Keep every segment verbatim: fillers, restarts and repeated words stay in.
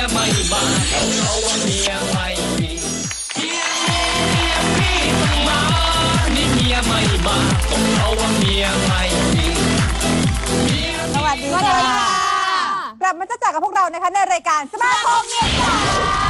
ยไม่มาเพราะว่าเมียไม่มีเมียมีเมียพี่ต้องมานี่เมียไม่มาก็เพราะว่าเมียไม่มีสวัสดีค่ะกลับมาจะจากกับพวกเรานะคะในรายการสมาคมเมียจ๋า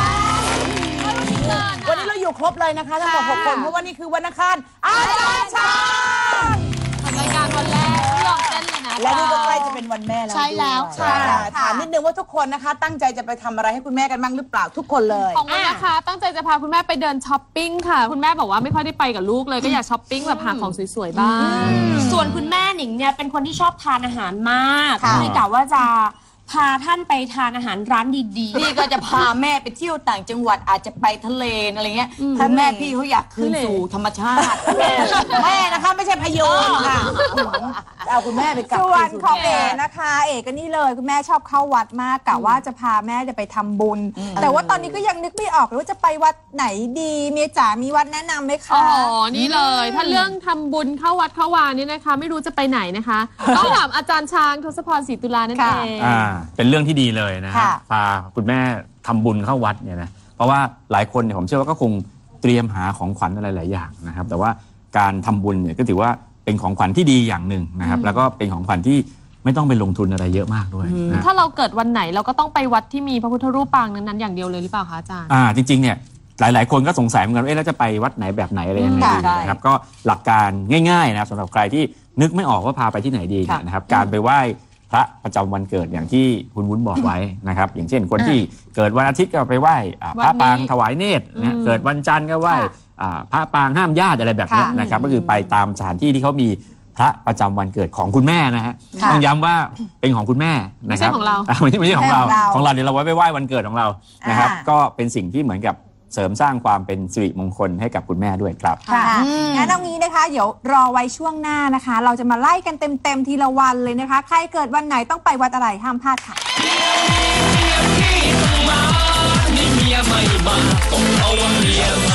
วันนี้เราอยู่ครบเลยนะคะทั้งหมดหกคนเพราะว่านี่คือวันอังคารอาจารย์ช้างรายการวันแรกที่เราเต้นเลยนะและนี่ก็ใกล้จะเป็นวันแม่แล้วใช่แล้วค่ะถามนิดนึงว่าทุกคนนะคะตั้งใจจะไปทำอะไรให้คุณแม่กันบ้างหรือเปล่าทุกคนเลยของวันนะคะตั้งใจจะพาคุณแม่ไปเดินช้อปปิ้งค่ะคุณแม่บอกว่าไม่ค่อยได้ไปกับลูกเลยก็อยากช้อปปิ้งแบบหาของสวยๆบ้างส่วนคุณแม่หนิงเนี่ยเป็นคนที่ชอบทานอาหารมากเลยกะว่าจะพาท่านไปทานอาหารร้านดีๆพี่ก็จะพาแม่ไปเที่ยวต่างจังหวัดอาจจะไปทะเลอะไรเงี้ยถ้าแม่พี่เขาอยากคืนสู่ธรรมชาติแม่นะคะไม่ใช่พยนต์ค่ะเอาคุณแม่ไปกลับส่วนของเอ๋นะคะเอ๋ก็นี่เลยคุณแม่ชอบเข้าวัดมากกะว่าจะพาแม่จะไปทำบุญแต่ว่าตอนนี้ก็ยังนึกไม่ออกเลยว่าจะไปวัดไหนดีเมียจ๋ามีวัดแนะนำไหมคะอ๋อนี่เลยถ้าเรื่องทำบุญเข้าวัดเข้าวานี่นะคะไม่รู้จะไปไหนนะคะต้องถามอาจารย์ช้างทศพรศรีตุลานั่นเองเป็นเรื่องที่ดีเลยนะฮะพาคุณแม่ทำบุญเข้าวัดเนี่ยนะเพราะว่าหลายคนเนี่ยผมเชื่อว่าก็คงเตรียมหาของขวัญอะไรหลายอย่างนะครับแต่ว่าการทำบุญเนี่ยก็ถือว่าเป็นของขวัญที่ดีอย่างหนึ่งนะครับแล้วก็เป็นของขวัญที่ไม่ต้องไปลงทุนอะไรเยอะมากด้วยนะถ้าเราเกิดวันไหนเราก็ต้องไปวัดที่มีพระพุทธรูปปางนั้นๆอย่างเดียวเลยหรือเปล่าคะอาจารย์อ่าจริงๆเนี่ยหลายๆคนก็สงสัยเหมือนกันว่าเอ๊ะแล้วจะไปวัดไหนแบบไหนอะไรยังไงดีนะครับก็หลักการง่ายๆนะสำหรับใครที่นึกไม่ออกว่าพาไปที่ไหนดีนะครับการไปไหว้พระประจำวันเกิดอย่างที่คุณวุ้นบอกไว้นะครับอย่างเช่นคนที่เกิดวันอาทิตย์ก็ไปไหว้พระปางถวายเนตรนะเกิดวันจันทร์ก็ไหว้พระปางห้ามญาติอะไรแบบนี้นะครับก็คือไปตามสถานที่ที่เขามีพระประจำวันเกิดของคุณแม่นะฮะต้องย้ำว่าเป็นของคุณแม่นะครับไม่ใช่ของเราไม่ใช่ไม่ใช่ของเราของเราเดี๋ยวเราไว้ไปไหว้วันเกิดของเรานะครับก็เป็นสิ่งที่เหมือนกับเสริมสร้างความเป็นสิริมงคลให้กับคุณแม่ด้วยครับค่ะงั้นเอางี้นะคะเดี๋ยวรอไว้ช่วงหน้านะคะเราจะมาไล่กันเต็มๆทีละวันเลยนะคะใครเกิดวันไหนต้องไปวัดอะไรห้ามพลาดค่ะนี่เมียไม่มาก็เพราะว่าเมียไม่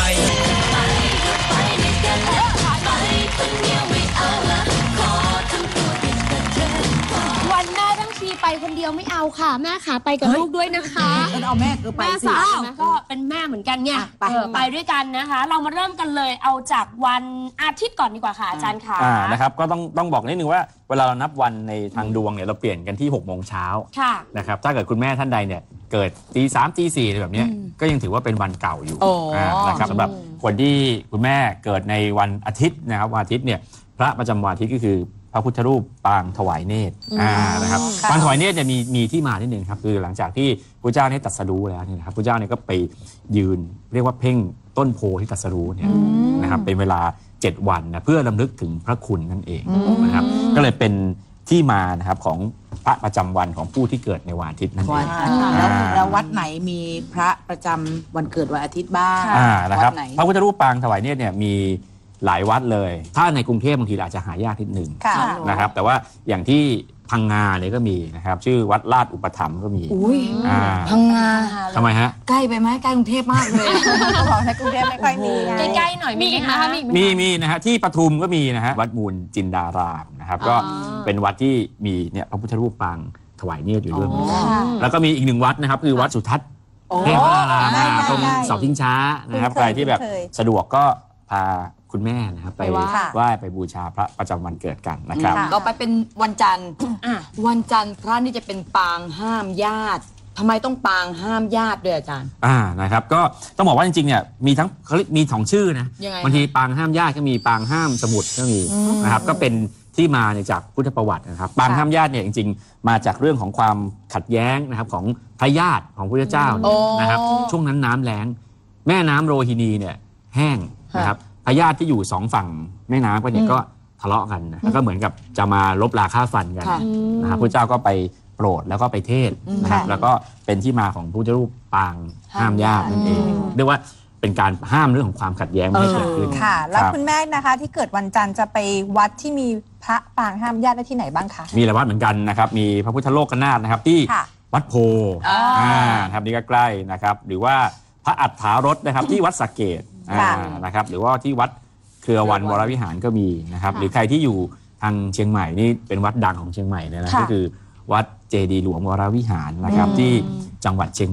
วันแม่ทั้งทีไปคนเดียวไม่เอาค่ะแม่ขาไปกับลูกด้วยนะคะเอาแม่คือไปสิก็เป็นแม่เหมือนกันเนี่ยไปด้วยกันนะคะเรามาเริ่มกันเลยเอาจากวันอาทิตย์ก่อนดีกว่าค่ะอาจารย์ค่ะนะครับก็ต้องต้องบอกนิดนึงว่าเวลาเรานับวันในทางดวงเนี่ยเราเปลี่ยนกันที่หกโมงเช้านะครับถ้าเกิดคุณแม่ท่านใดเนี่ยเกิดตีสามตีสี่แบบนี้ก็ยังถือว่าเป็นวันเก่าอยู่นะครับสำหรับคนที่คุณแม่เกิดในวันอาทิตย์นะครับวันอาทิตย์เนี่ยพระประจำวันอาทิตย์ก็คือพระพุทธรูปปางถวายเนตรนะครับปางถวายเนตรจะมีมีที่มานิดนึงครับคือหลังจากที่พระเจ้าได้ตรัสรู้แล้วเนี่ยนะครับพระเจ้าเนี่ยก็ไปยืนเรียกว่าเพ่งต้นโพที่ตรัสรู้เนี่ยนะครับเป็นเวลาเจ็ดวันนะเพื่อรำลึกถึงพระคุณนั่นเองนะครับก็เลยเป็นที่มานะครับของพระประจำวันของผู้ที่เกิดในวันอาทิตย์นั่นเองแล้ววัดไหนมีพระประจำวันเกิดวันอาทิตย์บ้างนะครับพระพุทธรูปปางถวายเนตรเนี่ยมีหลายวัดเลยถ้าในกรุงเทพบางทีอาจจะหายากนิดหนึ่งนะครับแต่ว่าอย่างที่พังงาเนี่ยก็มีนะครับชื่อวัดลาดอุปถัมภ์ก็มีพังงาทำไมฮะใกล้ไปไหมใกล้กรุงเทพมากเลยเขาบอกในกรุงเทพไม่ค่อยมีใกล้ๆหน่อยมีอีกไหมคะมีมีนะฮะที่ปทุมก็มีนะฮะวัดมูลจินดารามนะครับก็เป็นวัดที่มีเนี่ยพระพุทธรูปปางถวายเนตรอยู่ด้วยแล้วก็มีอีกหนึ่งวัดนะครับคือวัดสุทัศน์เทพารามตรงเสาทิ้งช้านะครับใครที่แบบสะดวกก็พาคุณแม่นะครับไปไหว้ไปบูชาพระประจำวันเกิดกันนะครับต่อไปเป็นวันจันทร์วันจันทร์พระนี่จะเป็นปางห้ามญาติทำไมต้องปางห้ามญาติด้วยอาจารย์อ่านะครับก็ต้องบอกว่าจริงๆเนี่ยมีทั้งเขามีสองชื่อนะบางทีปางห้ามญาติก็มีปางห้ามสมุทรก็มีนะครับก็เป็นที่มาจากพุทธประวัตินะครับปางห้ามญาติเนี่ยจริงๆมาจากเรื่องของความขัดแย้งนะครับของพระญาติของพระเจ้านะครับช่วงนั้นน้ำแล้งแม่น้ำโรฮินีเนี่ยแห้งนะครับพญาติที่อยู่สองฝั่งแม่น้ำก็เนี่ยก็ทะเลาะกันนะแล้วก็เหมือนกับจะมาลบราฆ่าฟันกันนะครับพระเจ้าก็ไปโปรดแล้วก็ไปเทศนะครับแล้วก็เป็นที่มาของพระพุทธรูปปางห้ามญาตินั่นเองเรียกว่าเป็นการห้ามเรื่องของความขัดแย้งไม่ให้เกิดขึ้นค่ะแล้วคุณแม่นะคะที่เกิดวันจันทร์จะไปวัดที่มีพระปางห้ามญาติได้ที่ไหนบ้างคะมีหลายวัดเหมือนกันนะครับมีพระพุทธโลกนาถนะครับที่วัดโพครับนี่ก็ใกล้นะครับหรือว่าพระอัฏฐารสนะครับที่วัดสะเกษนะครับหรือว่าที่วัดเครือวันวรวิหารก็มีนะครับหรือใครที่อยู่ทางเชียงใหม่นี่เป็นวัดดังของเชียงใหม่เลยนะก็คือวัดเจดีย์หลวงวรวิหารนะครับที่จังหวัดเชียงใหม่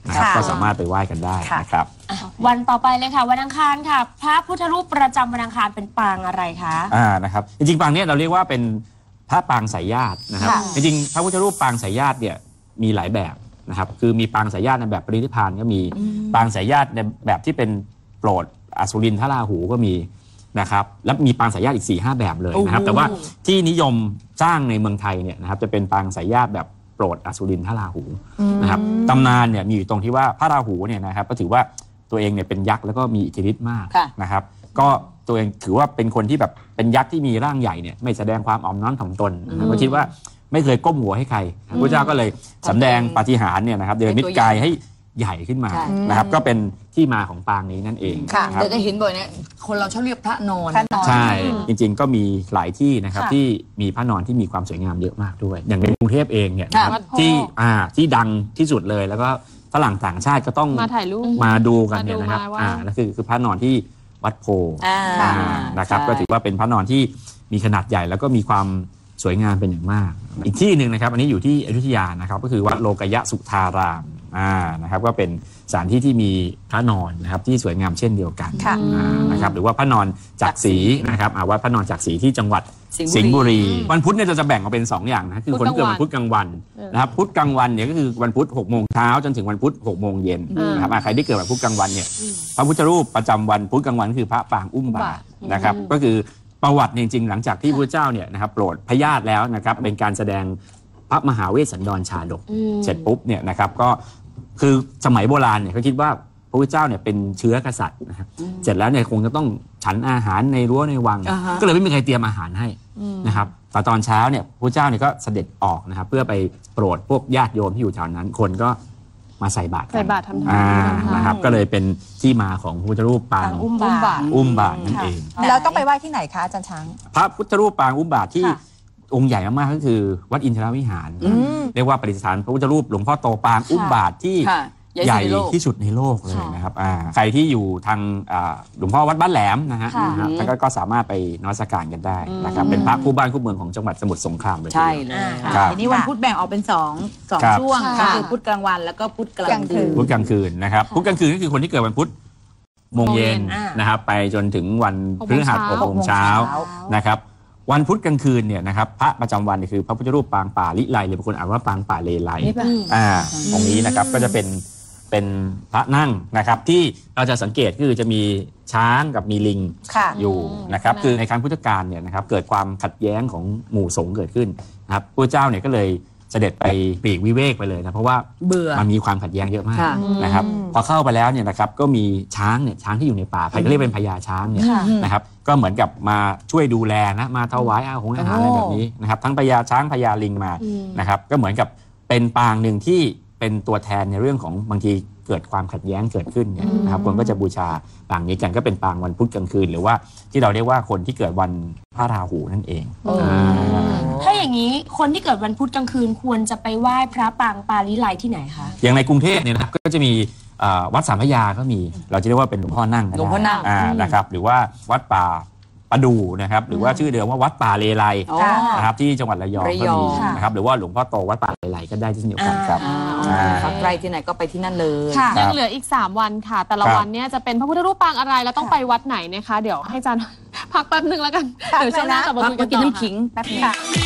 นะครับก็สามารถไปไหว้กันได้นะครับวันต่อไปเลยค่ะวันอังคารค่ะพระพุทธรูปประจำวันอังคารเป็นปางอะไรคะอ่านะครับจริงๆปางเนี้ยเราเรียกว่าเป็นพระปางสายญาตินะครับจริงๆพระพุทธรูปปางสายญาติเนี่ยมีหลายแบบนะครับคือมีปางสายญาติในแบบปรินิพพานก็มีปางสายญาติในแบบที่เป็นโปรดอสุรินทราหูก็มีนะครับแล้วมีปางสายญาติอีก สี่ห้า แบบเลยนะครับแต่ว่าที่นิยมสร้างในเมืองไทยเนี่ยนะครับจะเป็นปางสายญาติแบบโปรดอสุรินทราหูนะครับตำนานเนี่ยมีอยู่ตรงที่ว่าพระราหูเนี่ยนะครับก็ถือว่าตัวเองเนี่ยเป็นยักษ์แล้วก็มีอิทธิฤทธิ์มากนะครับก็ตัวเองถือว่าเป็นคนที่แบบเป็นยักษ์ที่มีร่างใหญ่เนี่ยไม่แสดงความอ่อนน้อมถ่อมตนนะครับก็คิดว่าไม่เคยก้มหัวให้ใครพระเจ้าก็เลยสำแดงปาฏิหาริย์เนี่ยนะครับเดินมิตรกายให้ใหญ่ขึ้นมานะครับก็เป็นที่มาของปางนี้นั่นเองเดี๋ยวจะเห็นบ่อยเนี่ยคนเราชอบเรียกพระนอนใช่จริงๆก็มีหลายที่นะครับที่มีพระนอนที่มีความสวยงามเยอะมากด้วยอย่างในกรุงเทพเองเนี่ยนะครับที่อ่าที่ดังที่สุดเลยแล้วก็ฝรั่งต่างชาติก็ต้องมาถ่ายรูปมาดูกันเนี่ยนะครับอ่านั่นคือคือพระนอนที่วัดโพนะครับก็ถือว่าเป็นพระนอนที่มีขนาดใหญ่แล้วก็มีความสวยงามเป็นอย่างมากอีกที่หนึ่งนะครับอันนี้อยู่ที่อยุธยานะครับก็คือวัดโลกยสุธารามอ่านะครับก็เป็นสถานที่ที่มีพระนอนนะครับที่สวยงามเช่นเดียวกันนะครับหรือว่าพระนอนจักรีนะครับวัดพระนอนจักรีที่จังหวัดสิงห์บุรีวันพุธเนี่ยเราจะแบ่งออกเป็นสองอย่างนะคือคนเกิดวันพุธกลางวันนะครับพุธกลางวันเนี่ยก็คือวันพุธหกโมงเช้าจนถึงวันพุธหกโมงเย็นนะครับใครที่เกิดวันพุธกลางวันเนี่ยพระพุทธรูปประจำวันพุธกลางวันคือพระปางอุ้มบาตรนะครับก็คือประวัติจริงๆหลังจากที่พระเจ้าเนี่ยนะครับโปรดพญาติแล้วนะครับเป็นการแสดงพระมหาเวสสันดรชาดกเสร็จปุ๊บเนี่ยนะครับก็คือสมัยโบราณเนี่ยเขาคิดว่าพระพุทธเจ้าเนี่ยเป็นเชื้อกษัตริย์นะครับเสร็จแล้วเนี่ยคงจะต้องฉันอาหารในรั้วในวังก็เลยไม่มีใครเตรียมอาหารให้นะครับแต่ตอนเช้าเนี่ยพระเจ้าเนี่ยก็เสด็จออกนะครับเพื่อไปโปรดพวกญาติโยมที่อยู่แถวนั้นคนก็มาใส่บาตรใส่บาตรทำทานนะครับก็เลยเป็นที่มาของพระพุทธรูปปางอุ้มบาตรอุ้มบาตรนั่นเองแล้วต้องไปไหว้ที่ไหนคะอาจารย์ช้างพระพุทธรูปปางอุ้มบาตรที่องค์ใหญ่มากๆก็คือวัดอินทรวิหารเรียกว่าประดิษฐานพระพุทธรูปหลวงพ่อโตปางอุ้มบาตรที่ใหญ่ที่สุดในโลกเลยนะครับใครที่อยู่ทางหลวงพ่อวัดบ้านแหลมนะฮะท่านก็สามารถไปนมัสการกันได้นะครับเป็นพระคู่บ้านคู่เมืองของจังหวัดสมุทรสงครามเลยใช่เลยทีนี้วันพุธแบ่งออกเป็นสองสองช่วงคือพุธกลางวันแล้วก็พุธกลางคืนพุธกลางคืนนะครับพุธกลางคืนก็คือคนที่เกิดวันพุธโมงเย็นนะครับไปจนถึงวันพฤหัสหกโมงเช้านะครับวันพุธกลางคืนเนี่ยนะครับพระประจำวันคือพระพุทธรูปปางป่าลิไลหรือบางคนอ่านว่าปางป่าเลไลอ่าตรงนี้นะครับก็จะเป็นเป็นพระนั่งนะครับที่เราจะสังเกตคือจะมีช้างกับมีลิงอยู่นะครับคือในครั้งพุทธกาลเนี่ยนะครับเกิดความขัดแย้งของหมู่สงฆ์เกิดขึ้นนะครับพระเจ้าเนี่ยก็เลยเสด็จไปปลีกวิเวกไปเลยนะเพราะว่าเบื่อมันมีความขัดแย้งเยอะมากนะครับพอเข้าไปแล้วเนี่ยนะครับก็มีช้างเนี่ยช้างที่อยู่ในป่าเขาเรียกเป็นพญาช้างเนี่ยนะครับก็เหมือนกับมาช่วยดูแลนะมาถวายอาหงอาหารอะไรแบบนี้นะครับทั้งพญาช้างพญาลิงมานะครับก็เหมือนกับเป็นปางหนึ่งที่เป็นตัวแทนในเรื่องของบางทีเกิดความขัดแย้งเกิดขึ้นเนี่ยนะครับคนก็จะบูชาปางนี้กันก็เป็นปางวันพุธกลางคืนหรือว่าที่เราเรียกว่าคนที่เกิดวันพระราหูนั่นเองถ้าอย่างนี้คนที่เกิดวันพุธกลางคืนควรจะไปไหว้พระปางปาลิไลที่ไหนคะอย่างในกรุงเทพเนี่ยนะครับก็จะมีวัดสามพระยาก็มีเราจะเรียกว่าเป็นหลวงพ่อนั่งหลวงพ่อนั่งนะครับหรือว่าวัดป่าประดูนะครับหรือว่าชื่อเดิมว่าวัดป่าเลไลนะครับที่จังหวัดระยองก็มีนะครับหรือว่าหลวงพ่อโตวัดป่าเลไลก็ได้เช่นเดียวกันครับใครที่ไหนก็ไปที่นั่นเลยยังเหลืออีกสามวันค่ะแต่ละวันเนี่ยจะเป็นพระพุทธรูปปางอะไรแล้วต้องไปวัดไหนนะคะเดี๋ยวให้อาจารย์พักแป๊บนึงแล้วกันเดี๋ยวช่วงหน้ากลับมาคุยกันต่อกินน้ำขิงแป๊บนึง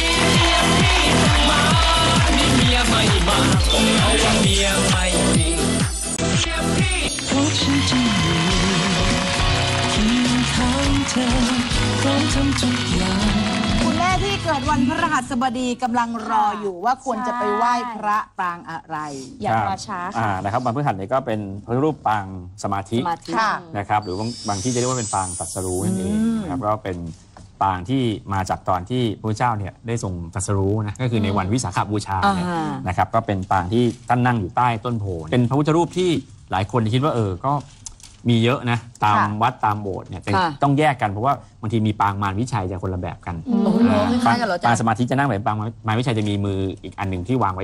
คุณแม่ที่เกิดวันพฤหัสบดีกำลังรออยู่ว่าควรจะไปไหว้พระปางอะไรอย่ารอช้าค่ะนะครับวันพฤหัสเนี่ยก็เป็นพระรูปปางสมาธินะครับหรือบางบางที่จะเรียกว่าเป็นปางตรัสรู้นั่นเองนะครับก็เป็นปางที่มาจากตอนที่พระเจ้าเนี่ยได้ทรงตรัสรู้นะก็คือในวันวิสาขบูชาเนี่ยนะครับก็เป็นปางที่ท่านนั่งอยู่ใต้ต้นโพธิ์เป็นพระพุทธรูปที่หลายคนคิดว่าเออก็มีเยอะนะตามวัดตามโบสถ์เนี่ยต้องแยกกันเพราะว่าบางทีมีปางมารวิชัยจะคนละแบบกันปางสมาธิจะนั่งแบบปางมารวิชัยจะมีมืออีกอันหนึ่งที่วางไว้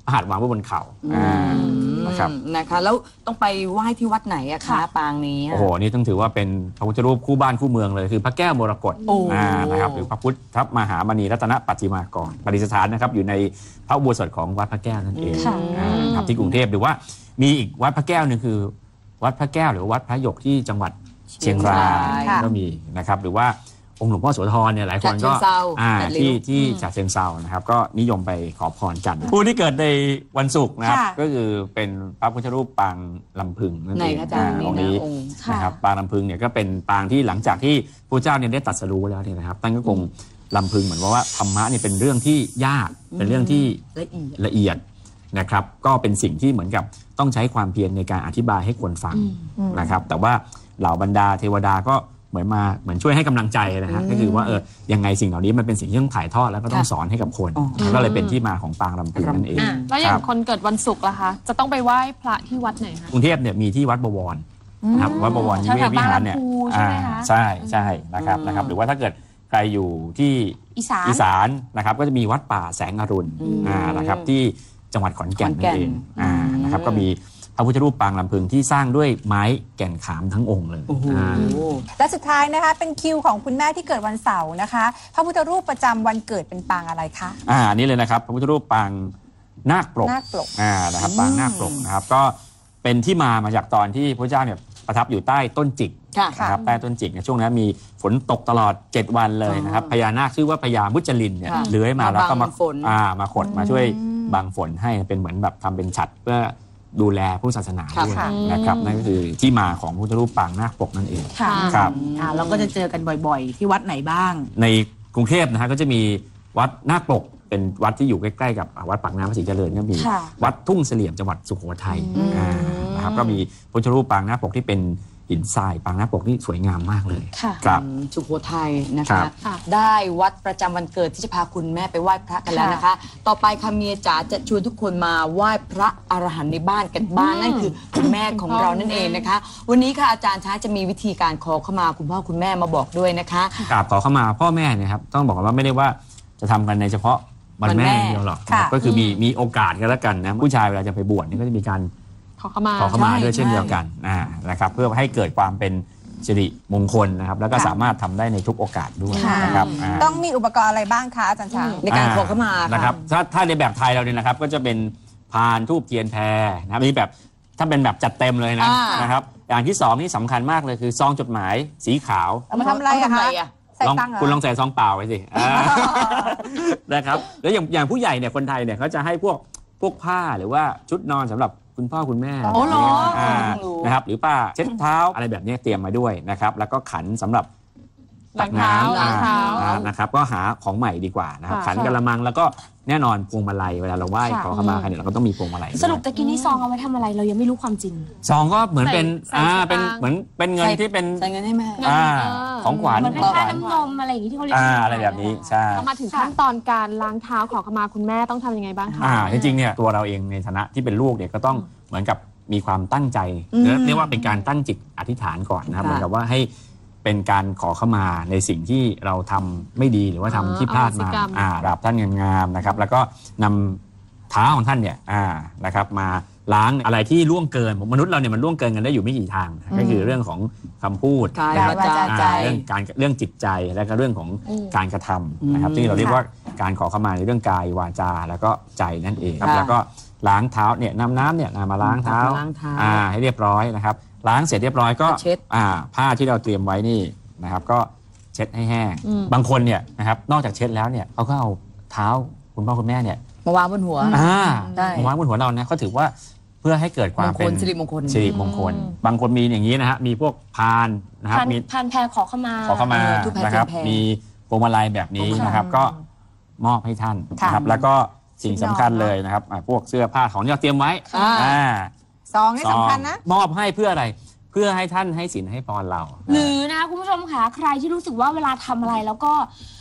พระหัตถ์วางไว้บนเข่านะครับนะคะแล้วต้องไปไหว้ที่วัดไหนอะคะปางนี้โอ้โหนี่ต้องถือว่าเป็นพระพุทธรูปคู่บ้านคู่เมืองเลยคือพระแก้วมรกตนะครับหรือพระพุทธมหามณีรัตนปัจจิมากรประดิษฐานนะครับอยู่ในพระอุโบสถของวัดพระแก้วนั่นเองครับที่กรุงเทพหรือว่ามีอีกวัดพระแก้วนึงคือวัดพระแก้วหรือวัดพระหยกที่จังหวัดเชียงรายก็มีนะครับหรือว่าองค์หลวงพ่อโสธรเนี่ยหลายคนก็ที่ที่ฉะเชิงเทรานะครับก็นิยมไปขอพรกันผู้ที่เกิดในวันศุกร์นะครับก็คือเป็นพระพุทธรูปปางลำพึงนั่นเององค์นี้นะครับปางลำพึงเนี่ยก็เป็นปางที่หลังจากที่พระเจ้าเนี่ยได้ตรัสรู้แล้วเนี่ยนะครับท่านก็คงลำพึงเหมือนว่าธรรมะเนี่ยเป็นเรื่องที่ยากเป็นเรื่องที่ละเอียดนะครับก็เป็นสิ่งที่เหมือนกับต้องใช้ความเพียรในการอธิบายให้คนฟังนะครับแต่ว่าเหล่าบรรดาเทวดาก็เหมือนมาเหมือนช่วยให้กำลังใจนะฮะก็คือว่าเออยังไงสิ่งเหล่านี้มันเป็นสิ่งที่ต้องถ่ายทอดแล้วก็ต้องสอนให้กับคนก็เลยเป็นที่มาของปางลำพึงนั่นเองแล้วอย่างคนเกิดวันศุกร์ล่ะคะจะต้องไปไหว้พระที่วัดไหนคะกรุงเทพเนี่ยมีที่วัดบวรนะครับวัดบวรนิเวศวิหารเนี่ยใช่ใช่นะครับนะครับหรือว่าถ้าเกิดใครอยู่ที่อีสานนะครับก็จะมีวัดป่าแสงอรุณนะครับที่จังหวัดขอนแก่นนั่นเองนะครับก็มีพระพุทธรูปปางลำพึงที่สร้างด้วยไม้แก่นขามทั้งองค์เลยและสุดท้ายนะคะเป็นคิวของคุณแม่ที่เกิดวันเสาร์นะคะพระพุทธรูปประจำวันเกิดเป็นปางอะไรคะอ่านี่เลยนะครับพระพุทธรูปปางนาคปลกนาคปลกอ่านะครับปางนาคปลกนะครับก็เป็นที่มามาจากตอนที่พระเจ้าเนี่ยประทับอยู่ใต้ต้นจิกนะครับใต้ต้นจิกในช่วงนั้นมีฝนตกตลอดเจ็ดวันเลยนะครับพญานาคชื่อว่าพญามุจลินเนี่ยเลื้อยมาแล้วก็มาอ่ามาขดมาช่วยบังฝนให้เป็นเหมือนแบบทำเป็นฉัตรเพื่อดูแลผู้ศาสนาด้วยนะครับนั่นก็คือที่มาของพุทธรูปปางนาคปกนั่นเองครับเราก็จะเจอกันบ่อยๆที่วัดไหนบ้างในกรุงเทพนะฮะก็จะมีวัดนาคปกเป็นวัดที่อยู่ใกล้ๆกับวัดปากน้ำภาษีเจริญก็มีวัดทุ่งเสลี่ยมจังหวัดสุโขทัยนะครับก็มีพุทธรูปปางนาคปกที่เป็นหินทรายปางนาคปกที่สวยงามมากเลยครับสุโขทัยนะคะได้วัดประจำวันเกิดที่จะพาคุณแม่ไปไหว้พระกันแล้วนะคะต่อไปค่ะเมียจ๋าจะชวนทุกคนมาไหว้พระอรหันต์ในบ้านกันบ้านนั่นคือคุณแม่ของเรานั่นเองนะคะวันนี้ค่ะอาจารย์ช้างจะมีวิธีการขอเข้ามาคุณพ่อคุณแม่มาบอกด้วยนะคะกราบขอเข้ามาพ่อแม่เนี่ยครับต้องบอกว่าไม่ได้ว่าจะทำกันในเฉพาะวันแม่เดียวหรอกก็คือมีมีโอกาสกันแล้วกันนะผู้ชายเวลาจะไปบวชนี่ก็จะมีการขอเข้ามาขอเข้ามาด้วยเช่นเดียวกันนะครับเพื่อให้เกิดความเป็นสิริมงคลนะครับแล้วก็สามารถทำได้ในทุกโอกาสด้วยนะครับต้องมีอุปกรณ์อะไรบ้างคะอาจารย์ช้างในการขอเข้ามานะครับถ้าถ้าในแบบไทยเราเนี่ยนะครับก็จะเป็นพานธูปเทียนแพนะครับนี่แบบถ้าเป็นแบบจัดเต็มเลยนะนะครับอย่างที่สองนี่สำคัญมากเลยคือซองจดหมายสีขาวเอามาทำอะไรอะคะลองคุณลองใส่ซองเปล่าไปสินะครับแล้วอย่างอย่างผู้ใหญ่เนี่ยคนไทยเนี่ยเขาจะให้พวกพวกผ้าหรือว่าชุดนอนสำหรับคุณพ่อคุณแม่นะครับหรือป้าเช็ดเท้าอะไรแบบนี้เตรียมมาด้วยนะครับแล้วก็ขันสำหรับตักน้ำนะครับก็หาของใหม่ดีกว่านะครับขันกระมังแล้วก็แน่นอนพวงมาลัยเวลาเราไหว้ขอเข้ามาใครเนี่ยเราก็ต้องมีพวงมาลัยสรุปตะกี้นี้ซองเอาไว้ทำอะไรเรายังไม่รู้ความจริงซองก็เหมือนเป็นอ่าเป็นเหมือนเป็นเงินที่เป็นใส่เงินให้แม่อ่าของขวัญเหมือนเป็นค่าน้ำนมอะไรอย่างนี้ที่เขาเรียกอ่าอะไรแบบนี้ใช่มาถึงขั้นตอนการล้างเท้าขอเข้ามาคุณแม่ต้องทำยังไงบ้างคะอ่าจริงๆเนี่ยตัวเราเองในฐานะที่เป็นลูกเนี่ยก็ต้องเหมือนกับมีความตั้งใจเรียกว่าเป็นการตั้งจิตอธิษฐานก่อนนะครับเหมือนกับว่าให้เป็นการขอเข้ามาในสิ่งที่เราทำไม่ดีหรือว่าทำที่พลาดมาอ่าราบท่านงามๆนะครับแล้วก็นำเท้าของท่านเนี่ยอ่านะครับมาล้างอะไรที่ล่วงเกินมนุษย์เราเนี่ยมันล่วงเกินกันได้อยู่ไม่กี่ทางก็คือเรื่องของคำพูดเรื่องการเรื่องจิตใจและก็เรื่องของการกระทำนะครับที่เราเรียกว่าการขอเข้ามาในเรื่องกายวาจาแล้วก็ใจนั่นเองครับแล้วก็ล้างเท้าเนี่ยนำน้ำเนี่ยมาล้างเท้าอ่าให้เรียบร้อยนะครับล้างเสร็จเรียบร้อยก็อ่าผ้าที่เราเตรียมไว้นี่นะครับก็เช็ดให้แห้งบางคนเนี่ยนะครับนอกจากเช็ดแล้วเนี่ยเขาก็เอาเท้าคุณพ่อคุณแม่เนี่ยมาวางบนหัวอ่ามาวางบนหัวเราเนี่ยเขาถือว่าเพื่อให้เกิดความเป็นสิริมงคลสิริมงคลบางคนมีอย่างนี้นะฮะมีพวกพานนะครับมีพานแพรขอเข้ามาขอเข้ามานะครับมีพวงมาลัยแบบนี้นะครับก็มอบให้ท่านนะครับแล้วก็สิ่งสำคัญเลยนะครับพวกเสื้อผ้าของที่เราเตรียมไว้ซองนี่สำคัญนะมอบให้เพื่ออะไรเพื่อให้ท่านให้ศีลให้พรเราหรือนะคุณผู้ชมค่ะใครที่รู้สึกว่าเวลาทำอะไรแล้วก็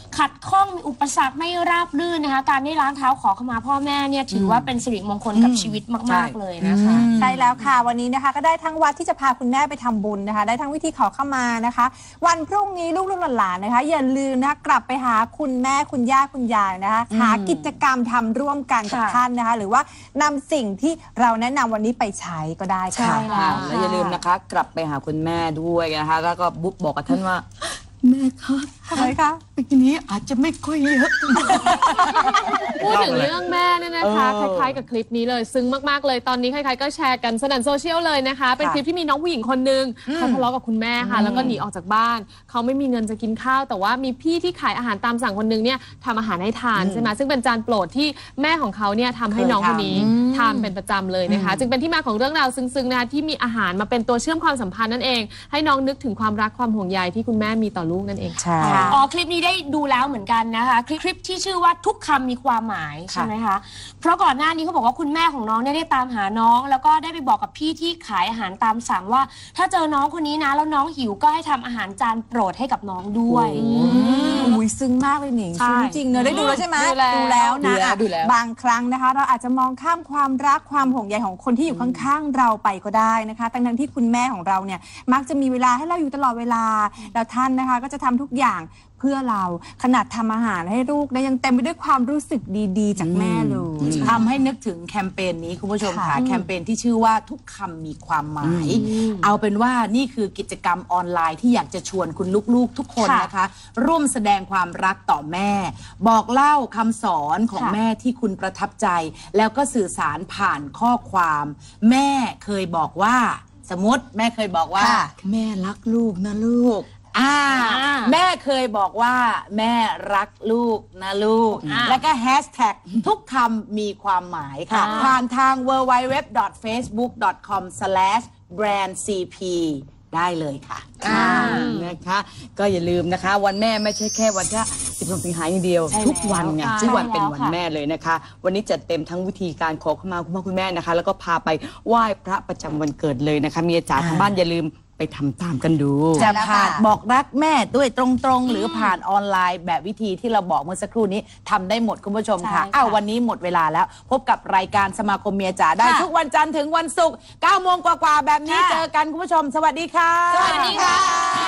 ขัดข้องมีอุปสรรคไม่ราบรื่นนะคะการได้ล้างเท้าขอขมาพ่อแม่เนี่ยถือว่าเป็นสิริมงคลกับชีวิตมากๆเลยนะคะใช่แล้วค่ะวันนี้นะคะก็ได้ทั้งวัดที่จะพาคุณแม่ไปทำบุญนะคะได้ทั้งวิธีขอขมานะคะ วันพรุ่งนี้ลูกๆหลานๆนะคะอย่าลืมนะคะกลับไปหาคุณแม่คุณย่าคุณยายนะคะหากิจกรรมทำร่วมกันกับท่านนะคะหรือว่านำสิ่งที่เราแนะนำวันนี้ไปใช้ก็ได้ค่ะและอย่าลืมนะคะกลับไปหาคุณแม่ด้วยนะคะแล้วก็บุ๊กบอกกับท่านว่าแม่คะทำไมคะปีนี้อาจจะไม่ค่อยเยอะพูดถึงเรื่องแม่เนี่ยนะคะคล้ายๆกับคลิปนี้เลยซึ้งมากๆเลยตอนนี้ใครๆก็แชร์กันสนั่นโซเชียลเลยนะคะเป็นคลิปที่มีน้องผู้หญิงคนนึงเขาทะเลาะกับคุณแม่ค่ะแล้วก็หนีออกจากบ้านเขาไม่มีเงินจะกินข้าวแต่ว่ามีพี่ที่ขายอาหารตามสั่งคนนึงเนี่ยทำอาหารให้ทานใช่ไหมซึ่งเป็นจานโปรดที่แม่ของเขาเนี่ยทำให้น้องคนนี้ทานเป็นประจำเลยนะคะจึงเป็นที่มาของเรื่องราวซึ้งๆนะคะที่มีอาหารมาเป็นตัวเชื่อมความสัมพันธ์นั่นเองให้น้องนึกถึงความรักความห่วงใยที่คุณแม่มีต่อลูกนั่นเองใช่อ๋อคลิปนี้ได้ดูแล้วเหมือนกันนะคะคลิปคลิปที่ชื่อว่าทุกคำมีความหมายใช่ไหมคะเพราะก่อนหน้านี้เขาบอกว่าคุณแม่ของน้องเนี่ยได้ตามหาน้องแล้วก็ได้ไปบอกกับพี่ที่ขายอาหารตามสั่งว่าถ้าเจอน้องคนนี้นะแล้วน้องหิวก็ให้ทำอาหารจานโปรดให้กับน้องด้วยอุ้ยซึ้งมากเลยหนิงซึ้งจริงเนอะได้ดูแล้วใช่ไหมดูแล้วนะบางครั้งนะคะเราอาจจะมองข้ามความรักความห่วงใยของคนที่อยู่ข้างๆเราไปก็ได้นะคะทั้งๆที่คุณแม่ของเราเนี่ยมักจะมีเวลาให้เราอยู่ตลอดเวลาแล้วท่านนะคะก็จะทำทุกอย่างเพื่อเราขนาดทำอาหารให้ลูกนะยังเต็มไปด้วยความรู้สึกดีๆจากแม่เลยทำให้นึกถึงแคมเปญนี้คุณผู้ชมค่ะแคมเปญที่ชื่อว่าทุกคำมีความหมายเอาเป็นว่านี่คือกิจกรรมออนไลน์ที่อยากจะชวนคุณลูกๆทุกคนนะคะร่วมแสดงความรักต่อแม่บอกเล่าคำสอนของแม่ที่คุณประทับใจแล้วก็สื่อสารผ่านข้อความแม่เคยบอกว่าสมมติแม่เคยบอกว่าแม่รักลูกนะลูกอ่าแม่เคยบอกว่าแม่รักลูกนะลูกแล้วก็แฮชแท็กทุกคำมีความหมายค่ะผ่านทาง ดับเบิลยู ดับเบิลยู ดับเบิลยู ดอท เฟซบุ๊ก ดอท คอม สแลช แบรนด์ ซี พี ได้เลยค่ะนะคะก็อย่าลืมนะคะวันแม่ไม่ใช่แค่วันที่สิบสองสิงหาคมอย่างเดียวทุกวันไงทุกวันเป็นวันแม่เลยนะคะวันนี้จัดเต็มทั้งวิธีการขอขมาคุณพ่อคุณแม่นะคะแล้วก็พาไปไหว้พระประจำวันเกิดเลยนะคะเมียจ๋าทางบ้านอย่าลืมไปทำตามกันดูจะผ่านบอกรักแม่ด้วยตรงๆหรือผ่านออนไลน์แบบวิธีที่เราบอกเมื่อสักครู่นี้ทำได้หมดคุณผู้ชมค่ะอ้าววันนี้หมดเวลาแล้วพบกับรายการสมาคมเมียจ๋าได้ทุกวันจันทร์ถึงวันศุกร์เก้าโมงกว่าๆแบบนี้เจอกันคุณผู้ชมสวัสดีค่ะสวัสดีค่ะ